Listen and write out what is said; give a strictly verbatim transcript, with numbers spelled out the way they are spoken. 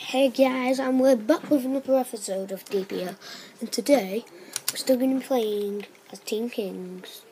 Hey guys, and we're back with another episode of D P O, and today we're still going to be playing as Team Kings.